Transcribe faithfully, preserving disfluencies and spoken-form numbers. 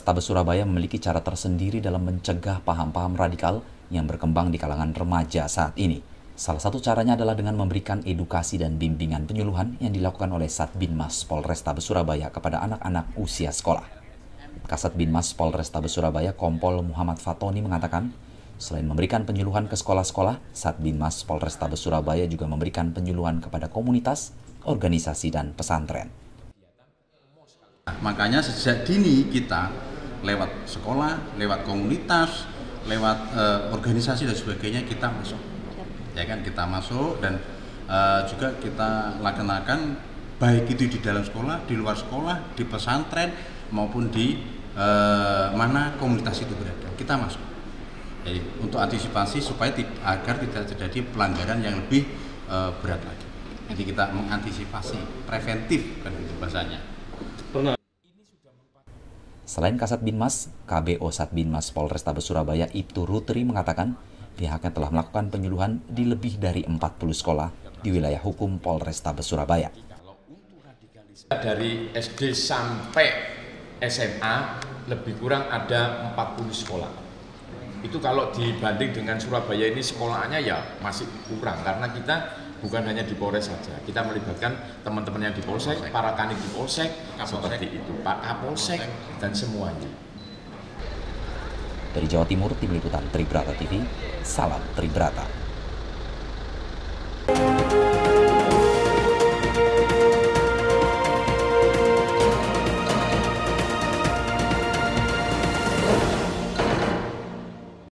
Polrestabes Surabaya memiliki cara tersendiri dalam mencegah paham-paham radikal yang berkembang di kalangan remaja saat ini. Salah satu caranya adalah dengan memberikan edukasi dan bimbingan penyuluhan yang dilakukan oleh Satbinmas Polrestabes Surabaya kepada anak-anak usia sekolah. Kasat Binmas Polrestabes Surabaya Kompol Muhammad Fatoni mengatakan, selain memberikan penyuluhan ke sekolah-sekolah, Satbinmas Polrestabes Surabaya juga memberikan penyuluhan kepada komunitas, organisasi, dan pesantren. Makanya sejak dini kita lewat sekolah, lewat komunitas, lewat eh, organisasi dan sebagainya kita masuk, ya kan kita masuk dan eh, juga kita laksanakan baik itu di dalam sekolah, di luar sekolah, di pesantren maupun di eh, mana komunitas itu berada, kita masuk. Jadi untuk antisipasi supaya agar tidak terjadi pelanggaran yang lebih eh, berat lagi. Jadi kita mengantisipasi preventif kan itu bahasanya. Selain Kasat Binmas, K B O Satbinmas Polrestabes Surabaya Ibtu Rutri mengatakan pihaknya telah melakukan penyuluhan di lebih dari empat puluh sekolah di wilayah hukum Polrestabes Surabaya. Dari S D sampai S M A lebih kurang ada empat puluh sekolah. Itu kalau dibanding dengan Surabaya ini sekolahnya ya masih kurang karena kita bukan hanya di Polres saja, kita melibatkan teman-teman yang di Polsek, para kanit di Polsek, seperti itu, Pak Kapolsek, dan semuanya. Dari Jawa Timur, Tim Liputan Tribrata T V, salam Tribrata.